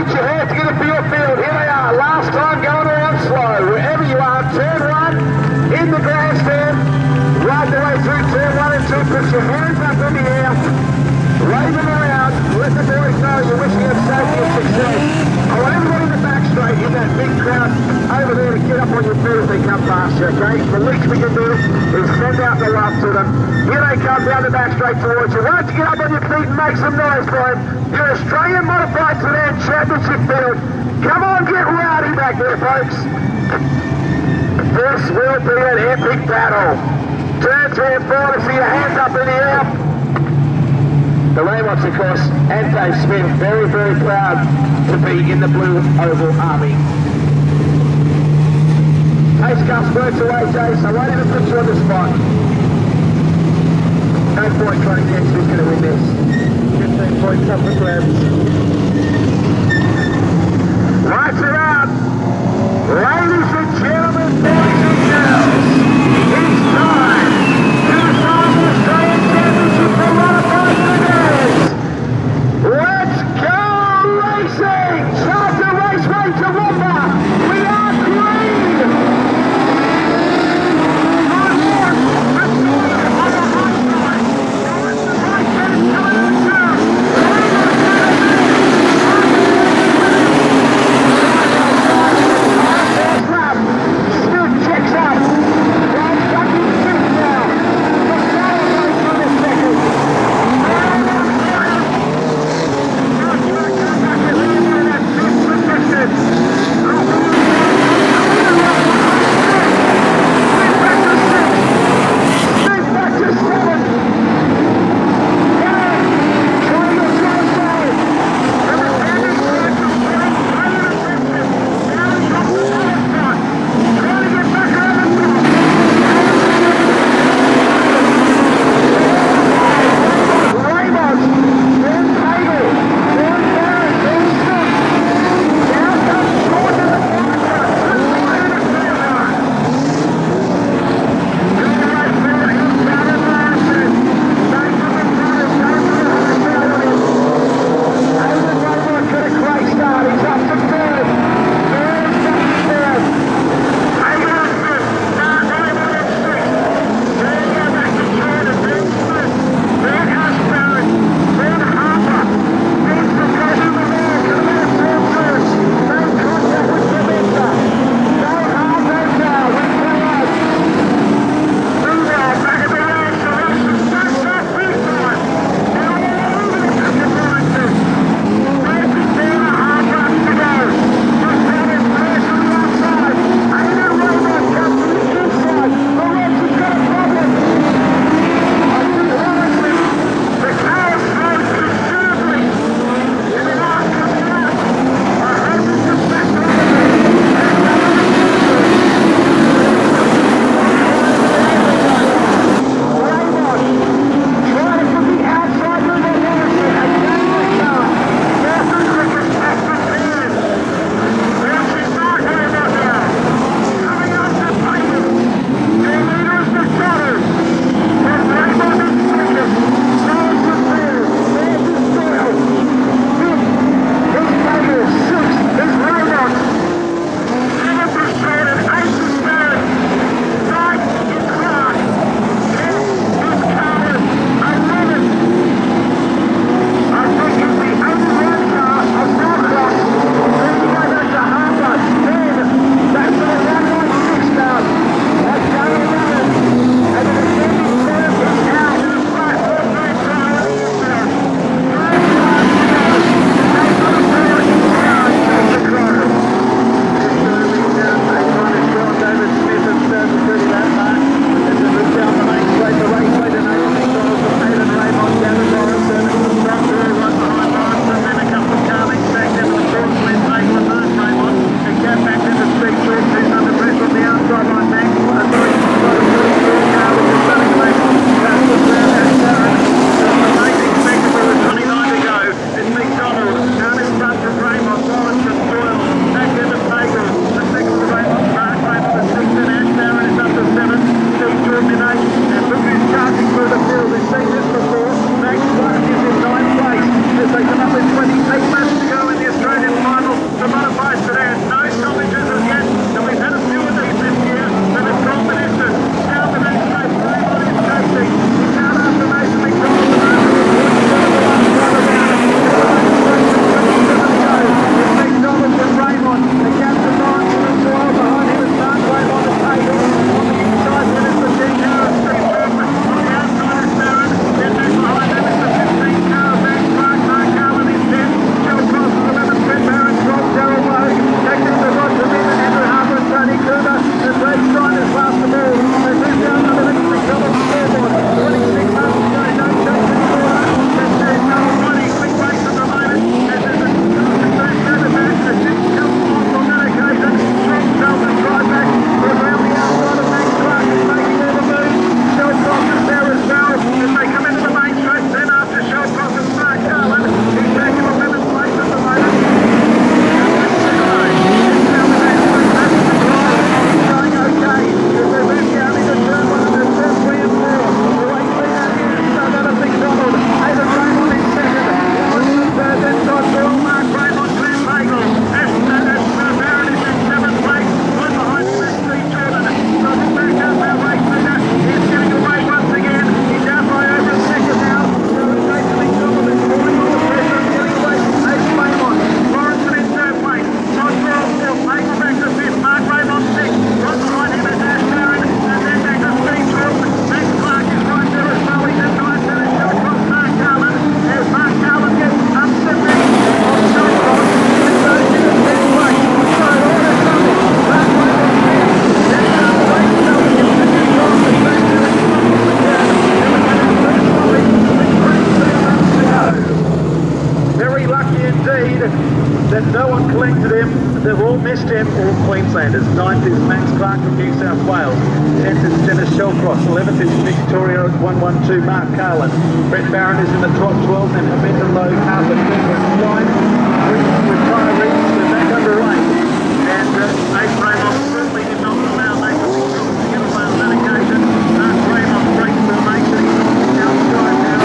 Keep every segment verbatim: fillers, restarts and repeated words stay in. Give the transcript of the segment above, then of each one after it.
your hands together for your field. Here they are. Last time going around slow. Wherever you are, turn one in the grandstand. Right the way through turn one and two. Put your hands up in the air. Wave them around. Let the boys know you're wishing them safety and success. I want everybody in the back straight in that big crowd over there to get up on your feet as they come past you, okay? The least we can do is send out the love to them. Here they come down the back straight towards you. Why don't you get up on your feet and make some noise for them? Your Australian Modified Sedan Championship field. Come on, get rowdy back there, folks. This will be an epic battle. Turn three and four to see your hands up in the air. The Raymond's, of course, and Dave Smith, very, very proud to be in the Blue Oval Army. Pace Cups works away, Jace. I won't even put you on the spot. No point trying to guess who's going to win this. fifteen points up for grabs. Lights are out. Ladies and gentlemen, boys and girls, it's time to decide the Australian Championship for Modified Sedans. Let's go racing! Charter Raceway to Toowoomba. We are green! On one, let's go on the hot side. The right hand is coming on through. The leader is Queenslanders. Ninth is Max Clark from New South Wales. Tenth is Dennis Shellcross. Eleventh is Victoria at one one two, Mark Carlin. Brett Barron is in the top twelve, and Hamida Low Carpet line. Retirees are back underway. And uh, Ace Raymond certainly did not allow Nathan Victoria to get away on that occasion. Uh, Raymond breaks formation. He's outside now.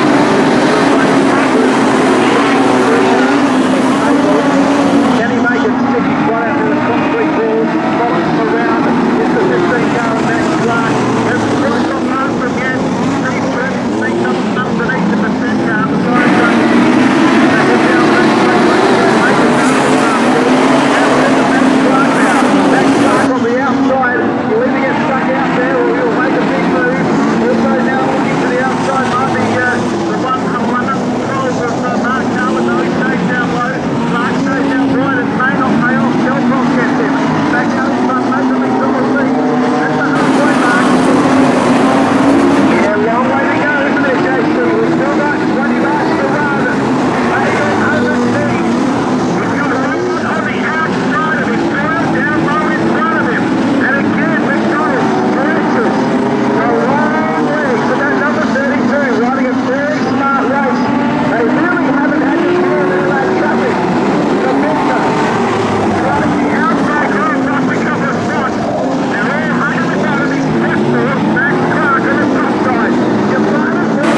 Can he make it stick? He's right out to the concrete wall. Follows him around. It's the fifteen car of Max Clark. There's a cross on Master again. Steve Tripp sneaks up underneath the percent car. The side track. Back it down. Max Clark. Make it down to the last ball. And there's the Max Clark now. Max Clark on the outside. He'll either get stuck out there or he'll make a big move. Also now looking to the outside might be uh, the one from London. Control from uh, Mark Carlin. No, he stays down low. Clark stays down wide and may not pay off. Shellcross gets him. Back out in front. Nathan Victoria lead. That's the halfway mark. Yeah, long way to go, isn't it, J C? We've still got twenty laps to run. Hayden overseas. He's got a run on the outside of him. Down low in front of him. And again, McDonald stretches a long leg. So that's number thirty-two, running a very smart race. They really haven't had to deal with that traffic. The Victor running the outside group, lost a couple of spots. They're all hanging the bottom. He's pressed for Max Clark on the top side. You find it for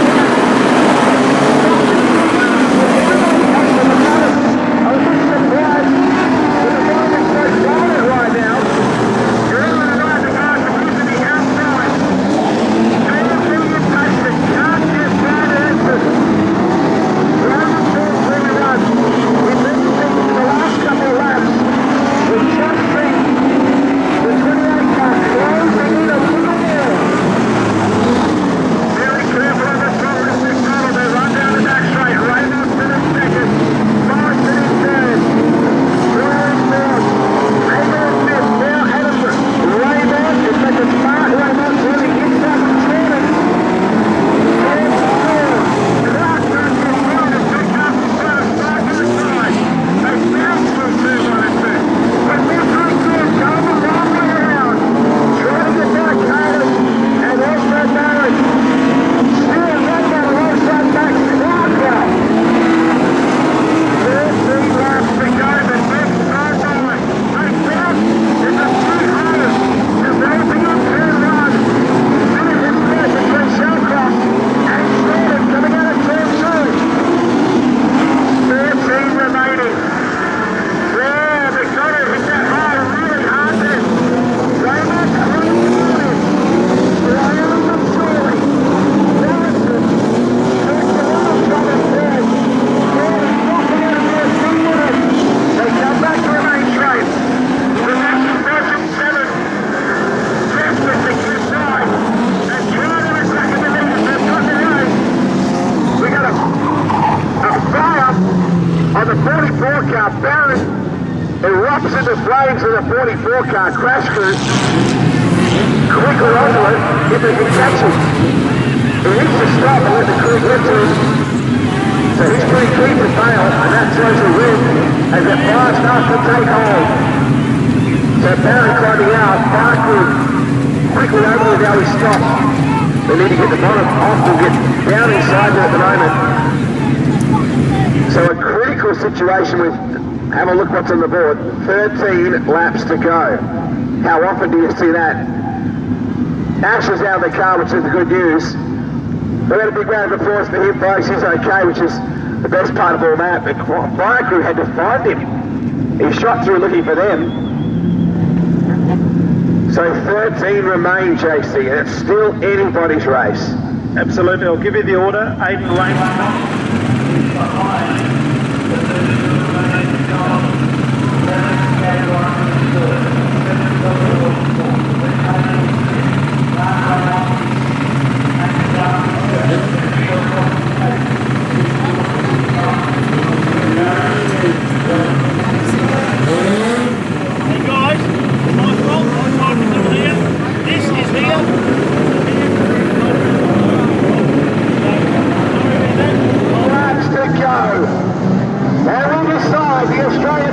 I was just surprised with the bottom is so dominant right now. You're able to ride the car to use the outside. Can't see you touch it. Can't get bad answers. Round four, three runs. We've been seeing the last couple of laps. We've just seen the twenty-eight car closing in a little more. Very careful on the throttle as they follow. They run down the back straight. Raymond's in in second. Morrison in third. Brewer in fourth. Hager in fifth. Now Edison. Raymond is such a smart Raymond. Really hits that with Jordan. And fourth. Clark runs in front and pick up in front of Clark on the side. They bounce through two, one and two. But they're three good. Going the long way around. Trying to get back Carlin and also Barron. Still right down alongside Max Clark now. thirteen laps to go, but next time on. They bounce in the three hundred. Developing on turn one. Minute and third between Shellcross and Jordan coming out of turn two. thirteen remaining. Yeah, Victoria hit that high really hard then. Raymond clean morning. Ryan and Shirley. Morrison. Takes the long shot at third. Jordan knocking out of there, three minutes. They come back to remain straight. The next person seven. Desperate to keep side. And Jordan is back in the lead. They've got the race. We got a, a fire on the forty-four car. Barron erupts into flames in the forty-four car. Crash crew quickly onto it if they can catch him. He needs to stop and let the crew get to him. So he's pretty keen to fail, and that throws a win as the fire starts to take hold. So Barron climbing out, fire crew quickly over to now he stops. They need to get the bottom off and get down inside there at the moment. So a critical situation with, have a look what's on the board, thirteen laps to go. How often do you see that? Ash is out of the car, which is the good news. We had a big round of applause for him, folks. He's okay, which is the best part of all that. But fire crew had to find him. He shot through looking for them. So thirteen remain, J C, and it's still anybody's race. Absolutely. I'll give you the order. Aidan Raymond. Hey guys, my fault, my fault is here. This is here. Laps to go. And we decide the Australian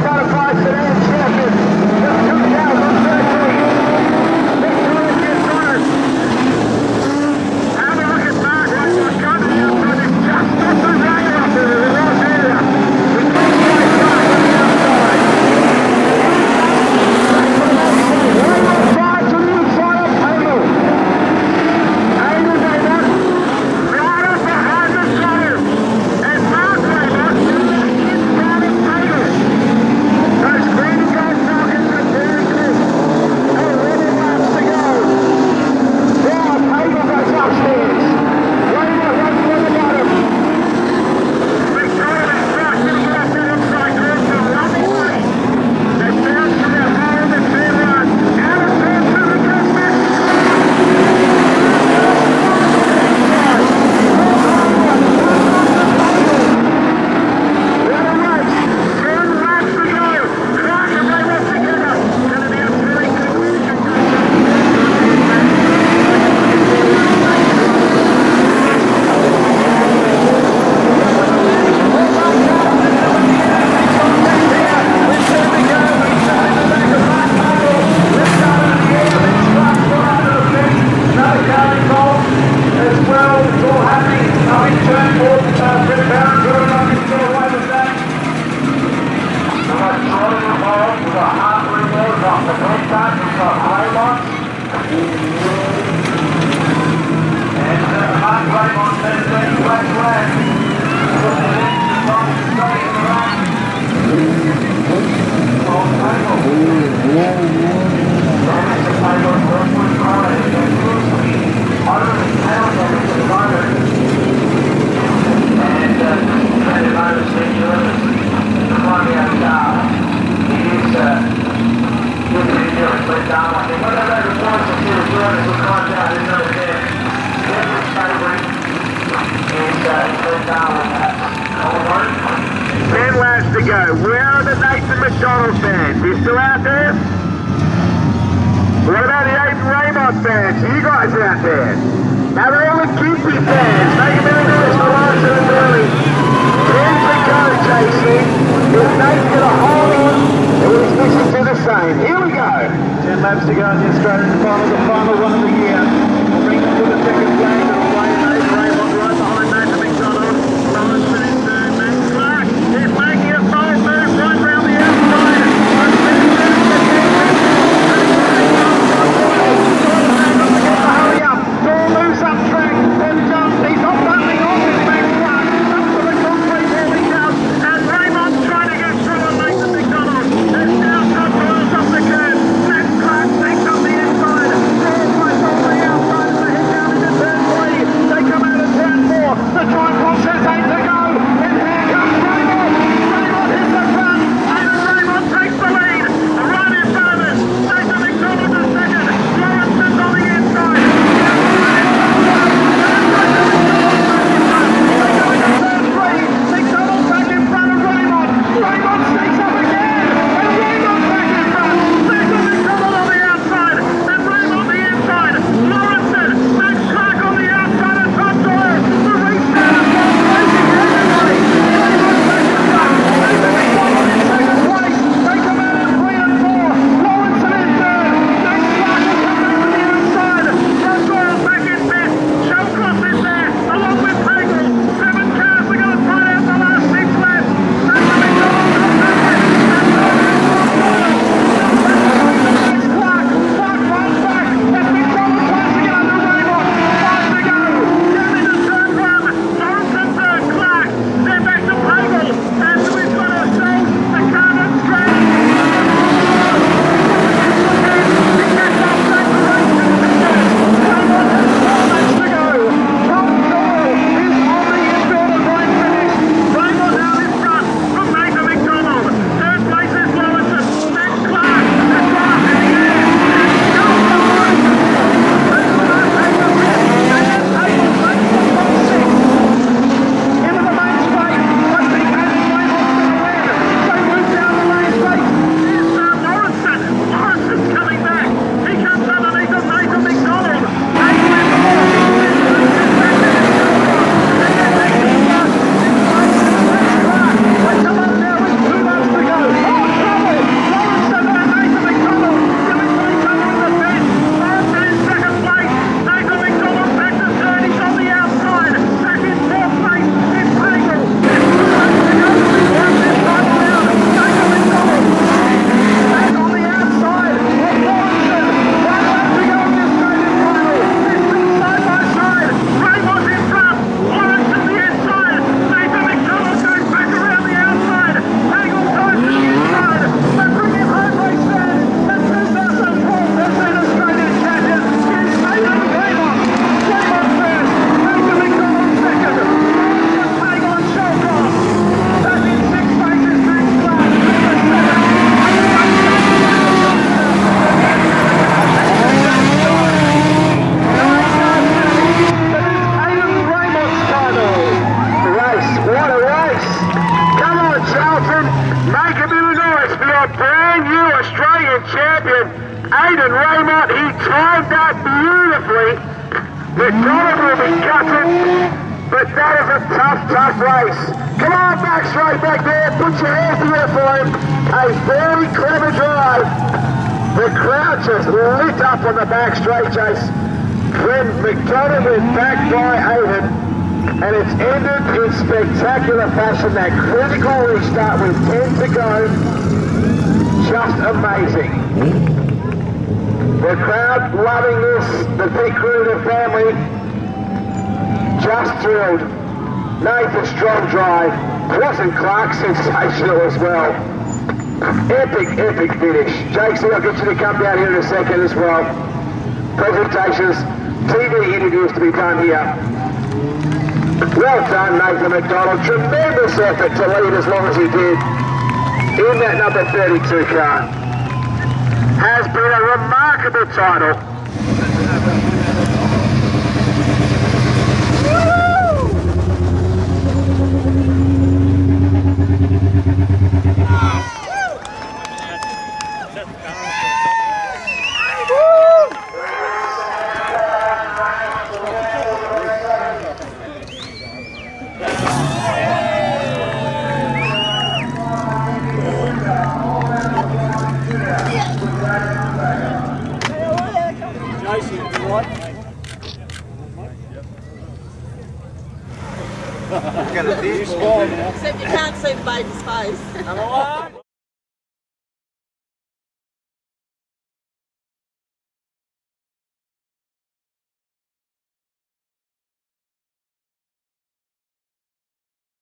got Raymond. And uh, Mark Raymond says that he won't land. Ten laps to go. Where are the Nathan McDonald fans? You still out there? What about the Aiden Raymond fans? You guys out there? Now they're all the Gimpy fans. Make a bit of noise for Larson and Burley. Ten to go, J C. If Nate's going to hold on, and he's missing to the same. Here we go. Ten laps to go in the Australian final, the final one of the year. Bring them to the second place and away Aiden Raymond right behind Nathan McDonald. Lawrenson in third, Matt Clark is making a bold move right round the outside. Hurry up, Dawn moves up track, and um, he's not bumping off his Max Clark. Up to the concrete, here he comes, and Raymond's trying to get through on Nathan McDonald. There's now some rules off the curb. Max Clark takes up the inside. Dawn goes on the outside as they head down into turn three. They come out of turn four. The time process eight to go, and here comes Raymond. Raymond hits the front, and Raymond takes the lead. Right in front of us, Nathan McDonald is second. Lawrenson's on the inside. McDonald back in front of Raymond. Raymond sneaks up again, and Raymond back in front. Nathan McDonald on the outside, and Raymond the inside. Lawrenson, Max Clark on the outside, and Tom Doyle. The restart of Tom racing everybody. Raymond back in front. Nathan McDonald in second place. They come out in three and four. Lawrenson in third. Max Clark is coming from the outside. Tom Doyle back in fifth. Showcross is there, along with Pagel. Seven cars are going to fight out the last six laps. Nathan McDonald got second. And Max Clark. Clark runs back. That's McDonald tries to get under Raymond. Five to go. Down into turn one. Lawrenson third. Clark. Then back to Pagel. And we've got ourselves a car that's straight. He gets off track to race to success. Raymond has four laps to go. Tom Doyle is on the infield and right finish. Raymond out in front from Nathan McDonald. Third place is Lawrenson. Max Clark has gone up in the air. And goes to Lawrenson. That's what I take the risk. And then Pagel takes the top six. Into the main straight. I think Aiden Raymond's going to win. They move down the main straight. Here's uh, Lawrenson. Lawrenson's coming back. He comes underneath of Nathan McDonald. Pagel in fourth. They come up now with two laps to go. Oh, trouble! Lawrenson and Nathan McDonald giving to each other in the fence. Lawrenson in second place. Nathan McDonald back to third. He's on the outside. Back in fourth place is Pagel. There's two laps to go. One this time around. Nathan McDonald back on the outside of Lawrenson. One lap to go in the Australian final. They're still side by side. Raymond's in front. Lawrenson the inside. Nathan McDonald goes back around the outside. Pagel goes to the inside. They bring him home, race fans. And two thousand twelve has been Australian champion. Here's Nathan Raymond. Raymond first. Nathan McDonald second. Lawrenson, Pagel and Shawcross. Back in sixth place is Max Clark. Number seven. Aiden Raymond's title. Race, what a race. Come on, Charlton. Make a bit of noise for your brand new Australian champion, Aiden Raymond. He timed that beautifully. McDonald will be gutted, but that is a tough, tough race. Come on, back straight back there. Put your hands together for him. A very clever drive. The crowd just lit up on the back straight, Chase. When McDonald went back by Aiden, and it's ended in spectacular fashion. That critical restart with ten to go. Just amazing. The crowd loving this, the pit crew, the family, just thrilled. Nathan strong drive. Wasn't Clark sensational as well? Epic, epic finish. Jakes, I'll get you to come down here in a second as well. Presentations, T V interviews to be done here. Well done, Nathan McDonald. Tremendous effort to lead as long as he did in that number thirty-two car. Has been a remarkable title. Except you can't see the baby's face.